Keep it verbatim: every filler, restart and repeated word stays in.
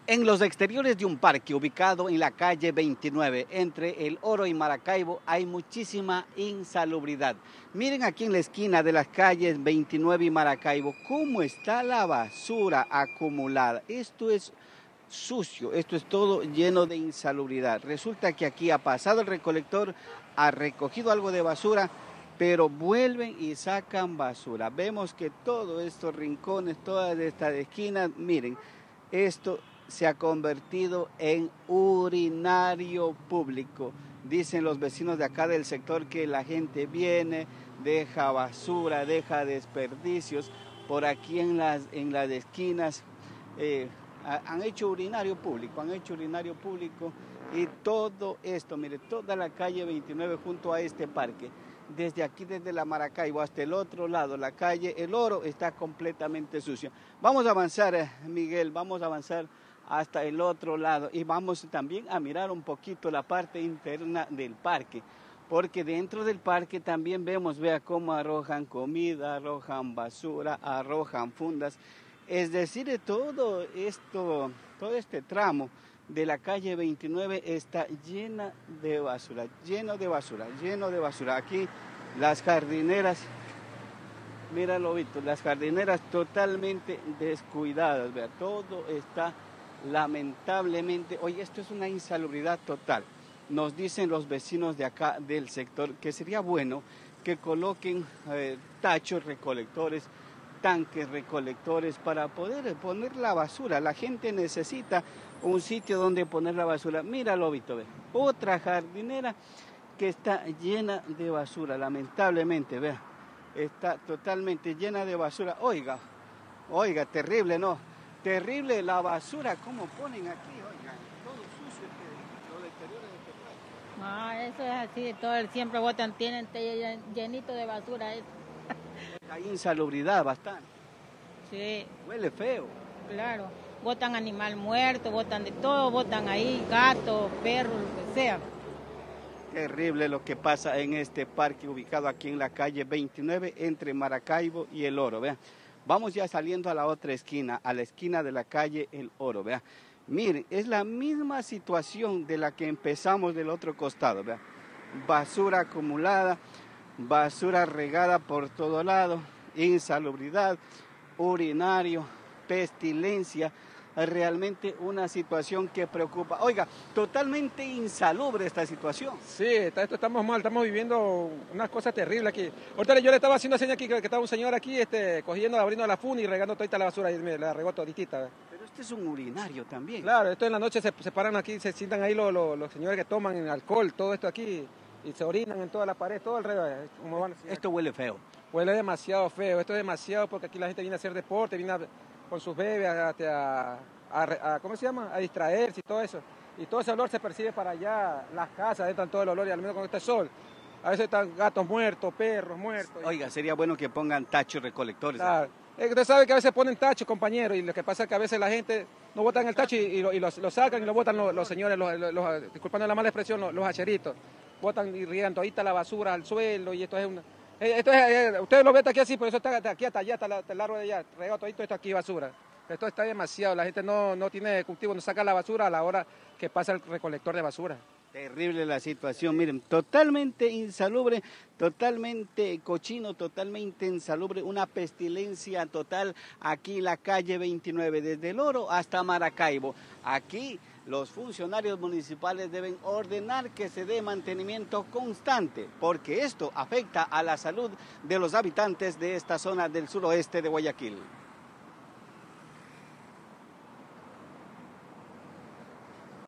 En los exteriores de un parque ubicado en la calle veintinueve, entre El Oro y Maracaibo, hay muchísima insalubridad. Miren aquí en la esquina de las calles veintinueve y Maracaibo, cómo está la basura acumulada. Esto es sucio, esto es todo lleno de insalubridad. Resulta que aquí ha pasado el recolector, ha recogido algo de basura, pero vuelven y sacan basura. Vemos que todos estos rincones, todas estas esquinas, miren, esto se ha convertido en urinario público. Dicen los vecinos de acá del sector que la gente viene, deja basura, deja desperdicios. Por aquí en las, en las esquinas eh, han hecho urinario público, han hecho urinario público y todo esto, mire, toda la calle veintinueve junto a este parque. Desde aquí, desde la Maracaibo hasta el otro lado, la calle El Oro está completamente sucia. Vamos a avanzar, Miguel, vamos a avanzar hasta el otro lado y vamos también a mirar un poquito la parte interna del parque, porque dentro del parque también vemos, vea cómo arrojan comida, arrojan basura, arrojan fundas, es decir, todo esto, todo este tramo de la calle veintinueve está llena de basura, lleno de basura, lleno de basura. Aquí las jardineras, mira lobito, las jardineras totalmente descuidadas, vea, todo está lamentablemente, oye, esto es una insalubridad total. Nos dicen los vecinos de acá del sector que sería bueno que coloquen eh, tachos recolectores, tanques recolectores para poder poner la basura. La gente necesita un sitio donde poner la basura. Mira, lobito, ve, otra jardinera que está llena de basura, lamentablemente, vea, está totalmente llena de basura. Oiga, oiga, terrible, ¿no? Terrible la basura, ¿cómo ponen aquí? Oigan, todo sucio este, los exteriores de este parque. Ah, eso es así, todo el, siempre botan, tienen llenito de basura. Eso. Hay insalubridad bastante. Sí. Huele feo. Claro, botan animal muerto, botan de todo, botan ahí gatos, perros, lo que sea. Terrible lo que pasa en este parque ubicado aquí en la calle veintinueve entre Maracaibo y El Oro, vean. Vamos ya saliendo a la otra esquina, a la esquina de la calle El Oro, vea. Miren, es la misma situación de la que empezamos del otro costado, vea. Basura acumulada, basura regada por todo lado, insalubridad, urinario, pestilencia, realmente una situación que preocupa. Oiga, totalmente insalubre esta situación. Sí, esto estamos mal, estamos viviendo unas cosas terribles aquí. Ahorita yo le estaba haciendo señas aquí, que estaba un señor aquí este, cogiendo, abriendo la funda y regando toda la basura, y me la regó toditita. Pero este es un urinario también. Claro, esto en la noche se, se paran aquí, se sientan ahí los, los, los señores que toman alcohol, todo esto aquí, y se orinan en toda la pared, todo alrededor. Como van, esto huele feo. Huele demasiado feo, esto es demasiado porque aquí la gente viene a hacer deporte, viene a, con sus bebés a, a, a, a, ¿cómo se llama? A distraerse y todo eso. Y todo ese olor se percibe para allá, las casas, entran todo el olor y al menos con este sol. A veces están gatos muertos, perros muertos. Oiga, sería bueno que pongan tachos recolectores. Claro. ¿eh? Usted sabe que a veces ponen tachos, compañeros, y lo que pasa es que a veces la gente no botan el tacho y, y, lo, y lo, lo sacan y lo botan los, los señores, los, los, los, disculpando la mala expresión, los, los hacheritos. Botan y riegan todita la basura al suelo y esto es una... Esto es, eh, ustedes lo ven aquí así, pero eso está de aquí hasta allá, hasta, la, hasta el largo de allá, regado todo esto aquí basura. Esto está demasiado, la gente no, no tiene cultivo, no saca la basura a la hora que pasa el recolector de basura. Terrible la situación, miren, totalmente insalubre, totalmente cochino, totalmente insalubre, una pestilencia total aquí en la calle veintinueve, desde El Oro hasta Maracaibo. Aquí los funcionarios municipales deben ordenar que se dé mantenimiento constante, porque esto afecta a la salud de los habitantes de esta zona del suroeste de Guayaquil.